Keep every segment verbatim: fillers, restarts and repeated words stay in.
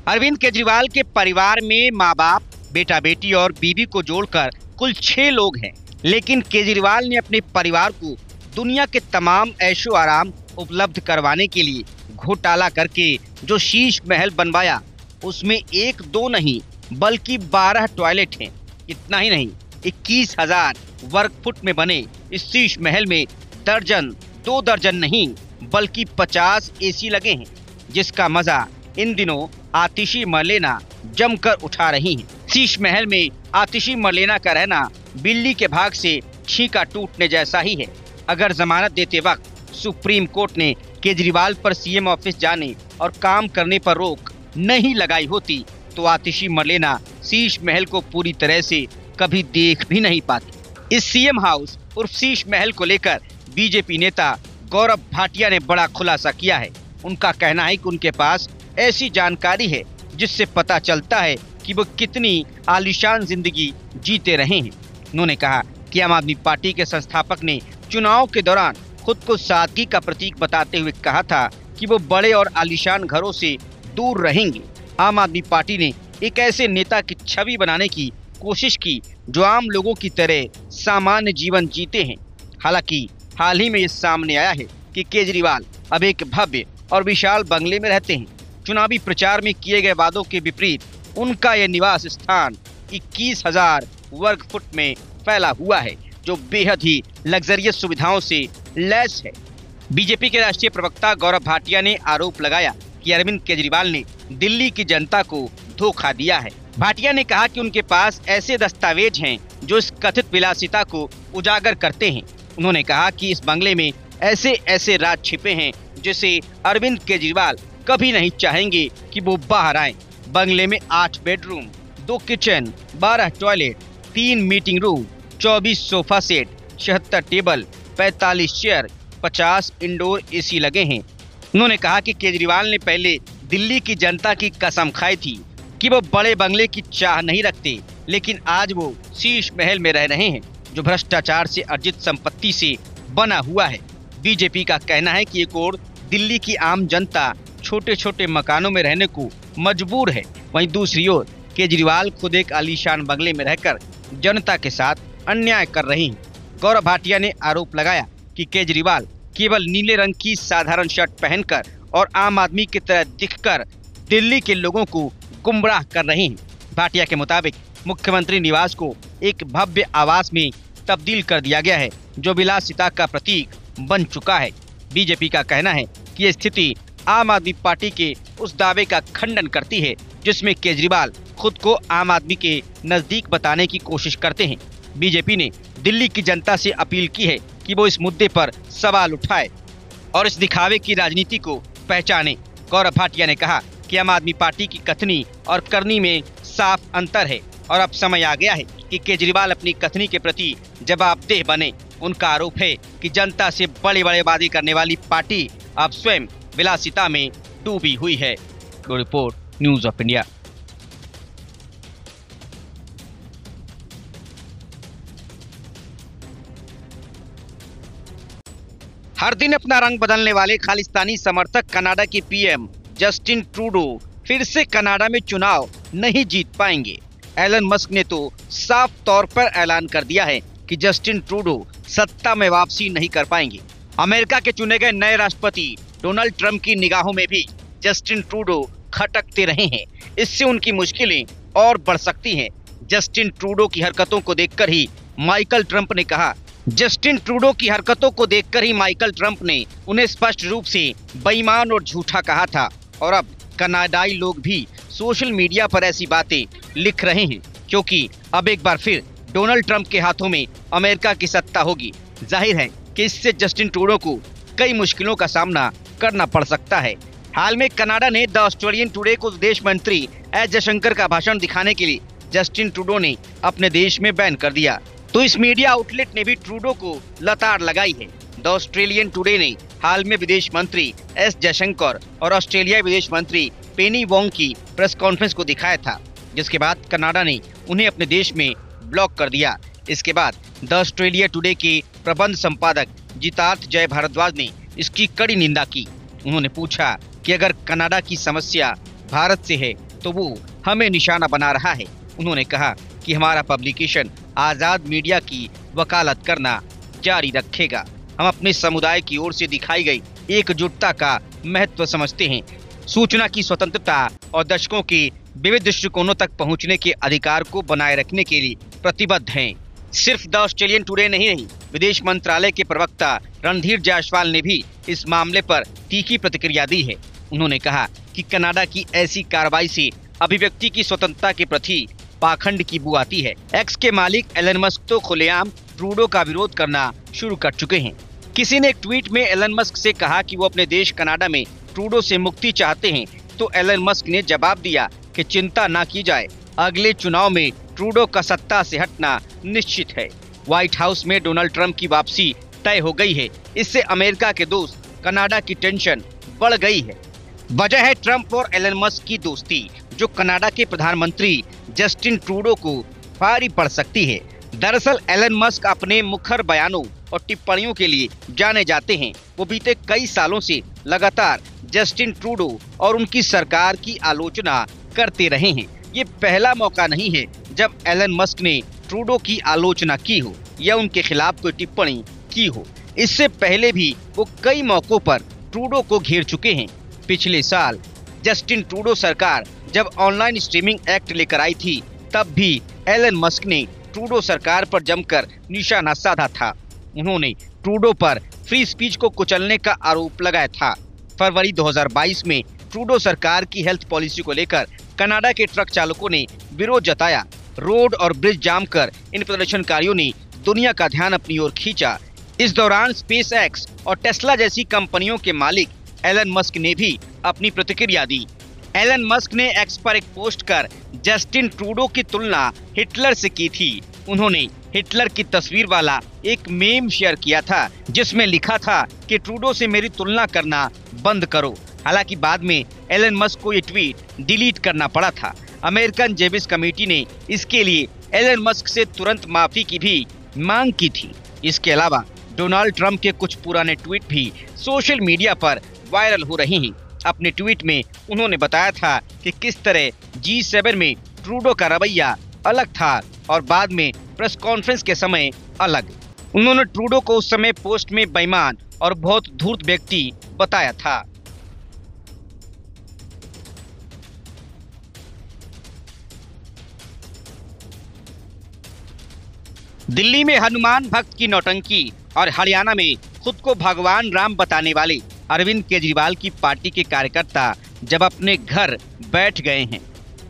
अरविंद केजरीवाल के परिवार में माँ बाप, बेटा बेटी और बीवी को जोड़कर कुल छह लोग हैं। लेकिन केजरीवाल ने अपने परिवार को दुनिया के तमाम ऐशो आराम उपलब्ध करवाने के लिए घोटाला करके जो शीश महल बनवाया, उसमें एक दो नहीं बल्कि बारह टॉयलेट हैं। इतना ही नहीं, इक्कीस हजार वर्ग फुट में बने इस शीश महल में दर्जन दो दर्जन नहीं बल्कि पचास एसी लगे हैं, जिसका मजा इन दिनों आतिशी मरलेना जमकर उठा रही हैं। शीश महल में आतिशी मरलेना का रहना बिल्ली के भाग से छींका टूटने जैसा ही है। अगर जमानत देते वक्त सुप्रीम कोर्ट ने केजरीवाल पर सीएम ऑफिस जाने और काम करने पर रोक नहीं लगाई होती तो आतिशी मरलेना शीश महल को पूरी तरह से कभी देख भी नहीं पाती। इस सीएम हाउस उर्फ शीश महल को लेकर बीजेपी नेता गौरव भाटिया ने बड़ा खुलासा किया है। उनका कहना है कि उनके पास ऐसी जानकारी है जिससे पता चलता है कि वो कितनी आलीशान जिंदगी जीते रहे हैं। उन्होंने कहा कि आम आदमी पार्टी के संस्थापक ने चुनाव के दौरान खुद को सादगी का प्रतीक बताते हुए कहा था कि वो बड़े और आलीशान घरों से दूर रहेंगे। आम आदमी पार्टी ने एक ऐसे नेता की छवि बनाने की कोशिश की जो आम लोगों की तरह सामान्य जीवन जीते हैं। हालांकि हाल ही में ये सामने आया है कि केजरीवाल अब एक भव्य और विशाल बंगले में रहते हैं। चुनावी प्रचार में किए गए वादों के विपरीत उनका यह निवास स्थान इक्कीस हजार वर्ग फुट में फैला हुआ है, जो बेहद ही लग्जरियस सुविधाओं से लैस है। बीजेपी के राष्ट्रीय प्रवक्ता गौरव भाटिया ने आरोप लगाया कि अरविंद केजरीवाल ने दिल्ली की जनता को धोखा दिया है। भाटिया ने कहा कि उनके पास ऐसे दस्तावेज हैं जो इस कथित विलासिता को उजागर करते हैं। उन्होंने कहा कि इस बंगले में ऐसे ऐसे राज छिपे हैं जिसे अरविंद केजरीवाल कभी नहीं चाहेंगे कि वो बाहर आए। बंगले में आठ बेडरूम, दो किचन, बारह टॉयलेट, तीन मीटिंग रूम, चौबीस सोफा सेट, छिहत्तर टेबल, पैंतालीस चेयर, पचास इंडोर एसी लगे हैं। उन्होंने कहा कि केजरीवाल ने पहले दिल्ली की जनता की कसम खाई थी कि वो बड़े बंगले की चाह नहीं रखते, लेकिन आज वो शीश महल में रह रहे हैं जो भ्रष्टाचार से अर्जित संपत्ति से बना हुआ है। बीजेपी का कहना है कि एक और दिल्ली की आम जनता छोटे छोटे मकानों में रहने को मजबूर है, वहीं दूसरी ओर केजरीवाल खुद एक आलीशान बंगले में रहकर जनता के साथ अन्याय कर रहे हैं। गौरव भाटिया ने आरोप लगाया कि केजरीवाल केवल नीले रंग की साधारण शर्ट पहनकर और आम आदमी की तरह दिखकर दिल्ली के लोगों को गुमराह कर रहे हैं। भाटिया के मुताबिक मुख्यमंत्री निवास को एक भव्य आवास में तब्दील कर दिया गया है जो विलासिता का प्रतीक बन चुका है। बीजेपी का कहना है कि ये स्थिति आम आदमी पार्टी के उस दावे का खंडन करती है जिसमें केजरीवाल खुद को आम आदमी के नजदीक बताने की कोशिश करते हैं। बीजेपी ने दिल्ली की जनता से अपील की है कि वो इस मुद्दे पर सवाल उठाए और इस दिखावे की राजनीति को पहचाने। गौरव भाटिया ने कहा कि आम आदमी पार्टी की कथनी और करनी में साफ अंतर है और अब समय आ गया है कि केजरीवाल अपनी कथनी के प्रति जवाबदेह बने। उनका आरोप है कि जनता से बड़े बड़े वादे करने वाली पार्टी अब स्वयं विलासिता में डूबी हुई है। Report, news of India. हर दिन अपना रंग बदलने वाले खालिस्तानी समर्थक कनाडा के पीएम जस्टिन ट्रूडो फिर से कनाडा में चुनाव नहीं जीत पाएंगे। एलन मस्क ने तो साफ तौर पर ऐलान कर दिया है कि जस्टिन ट्रूडो सत्ता में वापसी नहीं कर पाएंगे। अमेरिका के चुने गए नए राष्ट्रपति डोनाल्ड ट्रंप की निगाहों में भी जस्टिन ट्रूडो खटकते रहे हैं। इससे उनकी मुश्किलें और बढ़ सकती हैं। जस्टिन ट्रूडो की हरकतों को देखकर ही माइकल ट्रंप ने कहा जस्टिन ट्रूडो की हरकतों को देखकर ही माइकल ट्रंप ने उन्हें स्पष्ट रूप से बेईमान और झूठा कहा था और अब कनाडाई लोग भी सोशल मीडिया पर ऐसी बातें लिख रहे हैं क्योंकि अब एक बार फिर डोनाल्ड ट्रंप के हाथों में अमेरिका की सत्ता होगी। जाहिर है कि इससे जस्टिन ट्रूडो को कई मुश्किलों का सामना करना पड़ सकता है। हाल में कनाडा ने द ऑस्ट्रेलियन टुडे को विदेश मंत्री एस जयशंकर का भाषण दिखाने के लिए जस्टिन ट्रूडो ने अपने देश में बैन कर दिया, तो इस मीडिया आउटलेट ने भी ट्रूडो को लताड़ लगाई है। द ऑस्ट्रेलियन टुडे ने हाल में विदेश मंत्री एस जयशंकर और ऑस्ट्रेलिया विदेश मंत्री पेनी वोंग की प्रेस कॉन्फ्रेंस को दिखाया था, जिसके बाद कनाडा ने उन्हें अपने देश में ब्लॉक कर दिया। इसके बाद द ऑस्ट्रेलिया टुडे के प्रबंध संपादक जितार्थ जय भारद्वाज ने इसकी कड़ी निंदा की। उन्होंने पूछा कि अगर कनाडा की समस्या भारत से है तो वो हमें निशाना बना रहा है। उन्होंने कहा कि हमारा पब्लिकेशन आजाद मीडिया की वकालत करना जारी रखेगा। हम अपने समुदाय की ओर से दिखाई गई एकजुटता का महत्व समझते हैं। सूचना की स्वतंत्रता और दर्शकों के विविध दृष्टिकोणों तक पहुंचने के अधिकार को बनाए रखने के लिए प्रतिबद्ध हैं। सिर्फ द ऑस्ट्रेलियन टुडे नहीं रही, विदेश मंत्रालय के प्रवक्ता रणधीर जायसवाल ने भी इस मामले पर तीखी प्रतिक्रिया दी है। उन्होंने कहा कि कनाडा की ऐसी कार्रवाई से अभिव्यक्ति की स्वतंत्रता के प्रति पाखंड की बू आती है। एक्स के मालिक एलन मस्क तो खुलेआम ट्रूडो का विरोध करना शुरू कर चुके हैं। किसी ने एक ट्वीट में एलन मस्क से कहा कि वो अपने देश कनाडा में ट्रूडो से मुक्ति चाहते हैं, तो एलन मस्क ने जवाब दिया कि चिंता ना की जाए, अगले चुनाव में ट्रूडो का सत्ता से हटना निश्चित है। व्हाइट हाउस में डोनाल्ड ट्रंप की वापसी तय हो गई है। इससे अमेरिका के दोस्त कनाडा की टेंशन बढ़ गई है। वजह है ट्रंप और एलन मस्क की दोस्ती, जो कनाडा के प्रधानमंत्री जस्टिन ट्रूडो को भारी पड़ सकती है। दरअसल एलन मस्क अपने मुखर बयानों और टिप्पणियों के लिए जाने जाते हैं। वो बीते कई सालों से लगातार जस्टिन ट्रूडो और उनकी सरकार की आलोचना करते रहे हैं। ये पहला मौका नहीं है जब एलन मस्क ने ट्रूडो की आलोचना की हो या उनके खिलाफ कोई टिप्पणी की हो। इससे पहले भी वो कई मौकों पर ट्रूडो को घेर चुके हैं। पिछले साल जस्टिन ट्रूडो सरकार जब ऑनलाइन स्ट्रीमिंग एक्ट लेकर आई थी, तब भी एलन मस्क ने ट्रूडो सरकार पर जमकर निशाना साधा था। उन्होंने ट्रूडो पर फ्री स्पीच को कुचलने का आरोप लगाया था। फरवरी दो हज़ार बाईस में ट्रूडो सरकार की हेल्थ पॉलिसी को लेकर कनाडा के ट्रक चालकों ने विरोध जताया। रोड और ब्रिज जाम कर इन प्रदर्शनकारियों ने दुनिया का ध्यान अपनी ओर खींचा। इस दौरान स्पेस एक्स और टेस्ला जैसी कंपनियों के मालिक एलन मस्क ने भी अपनी प्रतिक्रिया दी। एलन मस्क ने एक्स पर एक पोस्ट कर जस्टिन ट्रूडो की तुलना हिटलर से की थी। उन्होंने हिटलर की तस्वीर वाला एक मेम शेयर किया था, जिसमें लिखा था कि ट्रूडो से मेरी तुलना करना बंद करो। हालांकि बाद में एलन मस्क को ये ट्वीट डिलीट करना पड़ा था। अमेरिकन जेविस कमेटी ने इसके लिए एलन मस्क से तुरंत माफी की भी मांग की थी। इसके अलावा डोनाल्ड ट्रंप के कुछ पुराने ट्वीट भी सोशल मीडिया पर वायरल हो रहे हैं। अपने ट्वीट में उन्होंने बताया था कि किस तरह जी सेवन में ट्रूडो का रवैया अलग था और बाद में प्रेस कॉन्फ्रेंस के समय अलग। उन्होंने ट्रूडो को उस समय पोस्ट में बेईमान और बहुत धूर्त व्यक्ति बताया था। दिल्ली में हनुमान भक्त की नौटंकी और हरियाणा में खुद को भगवान राम बताने वाले अरविंद केजरीवाल की पार्टी के कार्यकर्ता जब अपने घर बैठ गए हैं।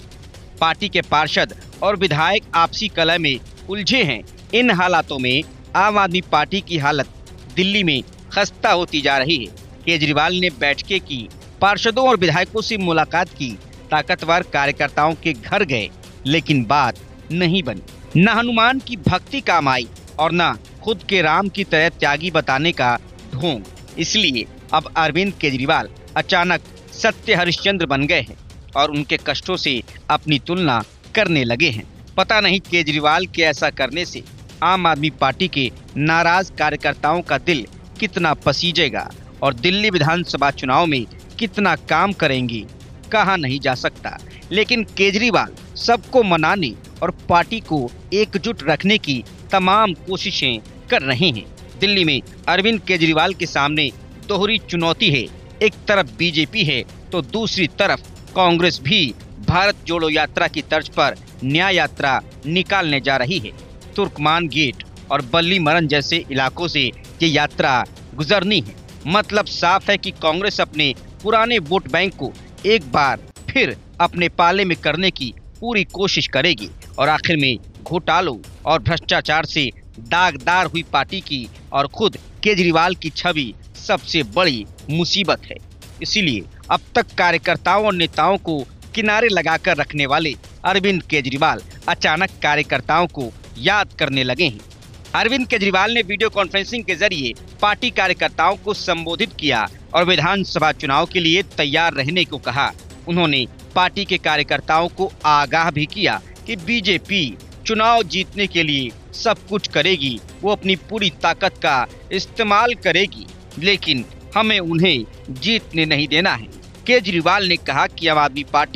पार्टी के पार्षद और विधायक आपसी कलह में उलझे हैं। इन हालातों में आम आदमी पार्टी की हालत दिल्ली में खस्ता होती जा रही है। केजरीवाल ने बैठकें की, पार्षदों और विधायकों से मुलाकात की, ताकतवर कार्यकर्ताओं के घर गए, लेकिन बात नहीं बनी। न हनुमान की भक्ति काम आई और न खुद के राम की तरह त्यागी बताने का ढोंग। इसलिए अब अरविंद केजरीवाल अचानक सत्य हरिश्चंद्र बन गए हैं और उनके कष्टों से अपनी तुलना करने लगे हैं। पता नहीं केजरीवाल के ऐसा करने से आम आदमी पार्टी के नाराज कार्यकर्ताओं का दिल कितना पसीजेगा और दिल्ली विधानसभा चुनाव में कितना काम करेंगी, कहा नहीं जा सकता। लेकिन केजरीवाल सबको मनाने और पार्टी को एकजुट रखने की तमाम कोशिशें कर रहे हैं। दिल्ली में अरविंद केजरीवाल के सामने दोहरी चुनौती है। एक तरफ बीजेपी है तो दूसरी तरफ कांग्रेस भी भारत जोड़ो यात्रा की तर्ज पर न्याय यात्रा निकालने जा रही है। तुर्कमान गेट और बल्ली मरन जैसे इलाकों से ये यात्रा गुजरनी है। मतलब साफ है कि कांग्रेस अपने पुराने वोट बैंक को एक बार फिर अपने पाले में करने की पूरी कोशिश करेगी और आखिर में घोटालों और भ्रष्टाचार से दागदार हुई पार्टी की और खुद केजरीवाल की छवि सबसे बड़ी मुसीबत है। इसीलिए अब तक कार्यकर्ताओं और नेताओं को किनारे लगाकर रखने वाले अरविंद केजरीवाल अचानक कार्यकर्ताओं को याद करने लगे हैं। अरविंद केजरीवाल ने वीडियो कॉन्फ्रेंसिंग के जरिए पार्टी कार्यकर्ताओं को संबोधित किया और विधानसभा चुनाव के लिए तैयार रहने को कहा। उन्होंने पार्टी के कार्यकर्ताओं को आगाह भी किया कि बीजेपी चुनाव जीतने के लिए सब कुछ करेगी, वो अपनी पूरी ताकत का इस्तेमाल करेगी, लेकिन हमें उन्हें जीतने नहीं देना है। केजरीवाल ने कहा कि आम आदमी पार्टी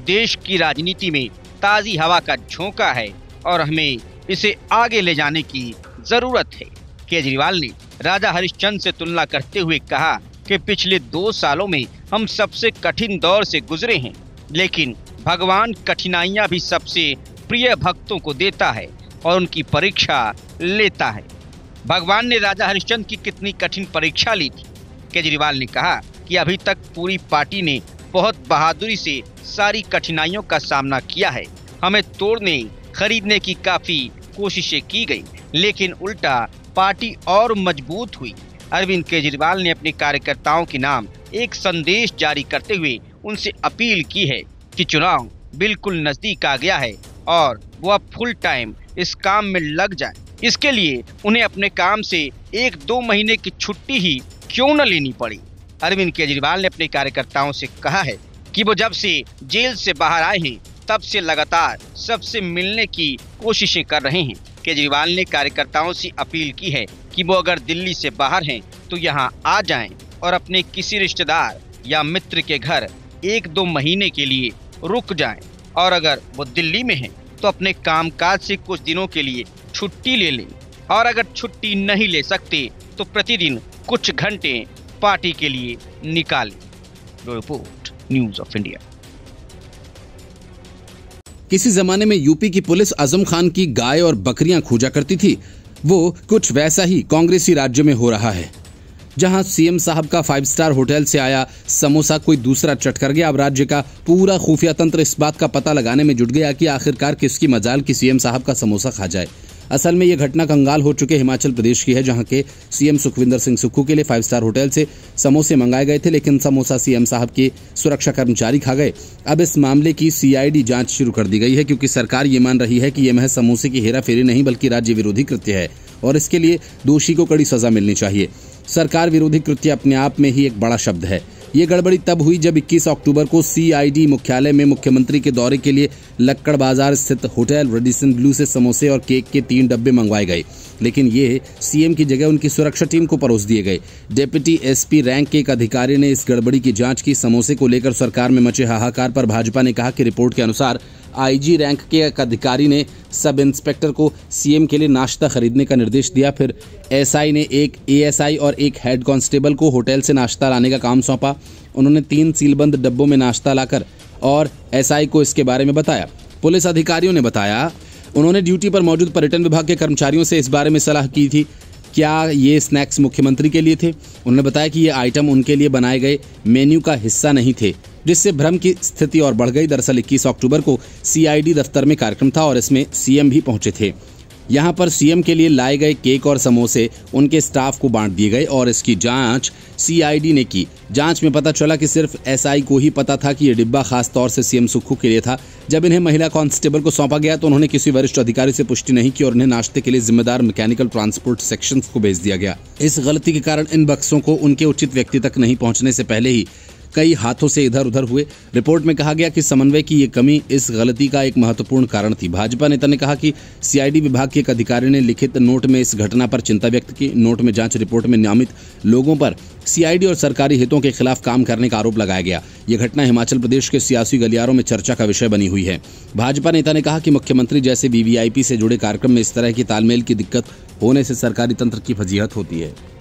देश की राजनीति में ताज़ी हवा का झोंका है और हमें इसे आगे ले जाने की जरूरत है। केजरीवाल ने राजा हरिश्चंद्र से तुलना करते हुए कहा कि पिछले दो सालों में हम सबसे कठिन दौर से गुजरे हैं, लेकिन भगवान कठिनाइयां भी सबसे प्रिय भक्तों को देता है और उनकी परीक्षा लेता है। भगवान ने राजा हरिश्चंद्र की कितनी कठिन परीक्षा ली थी। केजरीवाल ने कहा कि अभी तक पूरी पार्टी ने बहुत बहादुरी से सारी कठिनाइयों का सामना किया है। हमें तोड़ने खरीदने की काफी कोशिशें की गई, लेकिन उल्टा पार्टी और मजबूत हुई। अरविंद केजरीवाल ने अपने कार्यकर्ताओं के नाम एक संदेश जारी करते हुए उनसे अपील की है कि चुनाव बिल्कुल नजदीक आ गया है और वो अब फुल टाइम इस काम में लग जाए। इसके लिए उन्हें अपने काम से एक दो महीने की छुट्टी ही क्यों न लेनी पड़ी। अरविंद केजरीवाल ने अपने कार्यकर्ताओं से कहा है कि वो जब से जेल से बाहर आए हैं तब से लगातार सबसे मिलने की कोशिशें कर रहे हैं। केजरीवाल ने कार्यकर्ताओं से अपील की है कि वो अगर दिल्ली से बाहर हैं तो यहाँ आ जाएं और अपने किसी रिश्तेदार या मित्र के घर एक दो महीने के लिए रुक जाएं, और अगर वो दिल्ली में हैं तो अपने कामकाज से कुछ दिनों के लिए छुट्टी ले लें, और अगर छुट्टी नहीं ले सकते तो प्रतिदिन कुछ घंटे पार्टी के लिए निकालें। Report news of India. किसी जमाने में यूपी की पुलिस आजम खान की गाय और बकरियां खोजा करती थी, वो कुछ वैसा ही कांग्रेसी राज्य में हो रहा है। जहां सीएम साहब का फाइव स्टार होटल से आया समोसा कोई दूसरा चट कर गया। अब राज्य का पूरा खुफिया तंत्र इस बात का पता लगाने में जुट गया कि आखिरकार किसकी मजाल की सीएम साहब का समोसा खा जाए। असल में यह घटना कंगाल हो चुके हिमाचल प्रदेश की है, जहां के सीएम सुखविंदर सिंह सुक्खू के लिए फाइव स्टार होटल से समोसे मंगाए गए थे, लेकिन समोसा सीएम साहब के सुरक्षा कर्मचारी खा गए। अब इस मामले की सीआईडी जांच शुरू कर दी गई है, क्योंकि सरकार ये मान रही है कि यह महज समोसे की हेराफेरी नहीं बल्कि राज्य विरोधी कृत्य है और इसके लिए दोषी को कड़ी सजा मिलनी चाहिए। सरकार विरोधी कृत्य अपने आप में ही एक बड़ा शब्द है। ये गड़बड़ी तब हुई जब इक्कीस अक्टूबर को सीआईडी मुख्यालय में मुख्यमंत्री के दौरे के लिए लक्कड़ बाजार स्थित होटल रेडिसन ब्लू से समोसे और केक के तीन डब्बे मंगवाए गए, लेकिन ये सीएम की जगह उनकी सुरक्षा टीम को परोस दिए गए। डिप्टी एसपी रैंक के एक अधिकारी ने इस गड़बड़ी की जांच की। समोसे को लेकर सरकार में मचे हाहाकार पर भाजपा ने कहा कि रिपोर्ट के अनुसार आईजी रैंक के एक अधिकारी ने सब इंस्पेक्टर को सीएम के लिए नाश्ता खरीदने का निर्देश दिया। फिर एसआई ने एक एएसआई और एक हेड कांस्टेबल को होटल से नाश्ता लाने का काम सौंपा। उन्होंने तीन सीलबंद डब्बों में नाश्ता लाकर और एसआई को इसके बारे में बताया। पुलिस अधिकारियों ने बताया उन्होंने ड्यूटी पर मौजूद पर्यटन विभाग के कर्मचारियों से इस बारे में सलाह की थी क्या ये स्नैक्स मुख्यमंत्री के लिए थे। उन्होंने बताया कि ये आइटम उनके लिए बनाए गए मेन्यू का हिस्सा नहीं थे, जिससे भ्रम की स्थिति और बढ़ गई। दरअसल इक्कीस अक्टूबर को सीआईडी दफ्तर में कार्यक्रम था और इसमें सीएम भी पहुंचे थे। यहां पर सीएम के लिए लाए गए केक और समोसे उनके स्टाफ को बांट दिए गए और इसकी जांच सीआईडी ने की। जांच में पता चला कि सिर्फ एसआई को ही पता था कि यह डिब्बा खास तौर से सीएम सुक्खू के लिए था। जब इन्हें महिला कांस्टेबल को सौंपा गया तो उन्होंने किसी वरिष्ठ अधिकारी से पुष्टि नहीं की और उन्हें नाश्ते के लिए जिम्मेदार मैकेनिकल ट्रांसपोर्ट सेक्शन को भेज दिया गया। इस गलती के कारण इन बक्सों को उनके उचित व्यक्ति तक नहीं पहुंचने से पहले ही कई हाथों से इधर उधर हुए। रिपोर्ट में कहा गया कि समन्वय की ये कमी इस गलती का एक महत्वपूर्ण कारण थी। भाजपा नेता ने कहा कि सीआईडी विभाग के एक अधिकारी ने लिखित नोट में इस घटना पर चिंता व्यक्त की। नोट में जांच रिपोर्ट में नामित लोगों पर सीआईडी और सरकारी हितों के खिलाफ काम करने का आरोप लगाया गया। यह घटना हिमाचल प्रदेश के सियासी गलियारों में चर्चा का विषय बनी हुई है। भाजपा नेता ने कहा कि मुख्यमंत्री जैसे वीवीआईपी से जुड़े कार्यक्रम में इस तरह की तालमेल की दिक्कत होने से सरकारी तंत्र की फजीहत होती है।